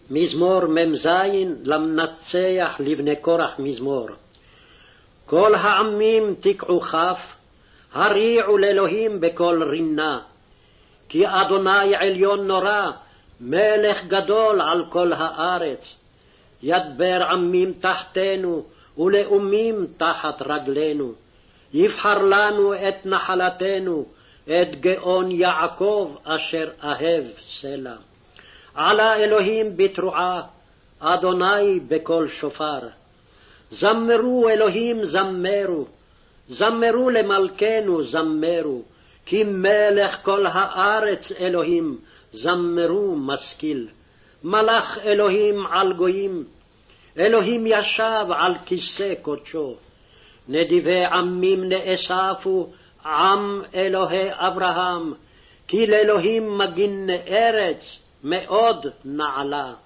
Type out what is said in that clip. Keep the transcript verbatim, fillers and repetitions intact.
מזמור מ"ז למנצח לבני קורח מזמור. כל העמים תקעו כף, הריעו לאלוהים בקול רינה. כי אדוני עליון נורא, מלך גדול על כל הארץ. ידבר עמים תחתנו, ולאומים תחת רגלינו. יבחר לנו את נחלתנו, את גאון יעקב אשר אהב סלע. עלה אלוהים בתרועה, אדוני בקול שופר. זמרו אלוהים זמרו, זמרו למלכנו זמרו, כי מלך כל הארץ אלוהים, זמרו משכיל. מלך אלוהים על גויים, אלוהים ישב על כיסא קודשו. נדיבי עמים נאספו, עם אלוהי אברהם, כי לאלוהים מגין ארץ מאוד נעלה.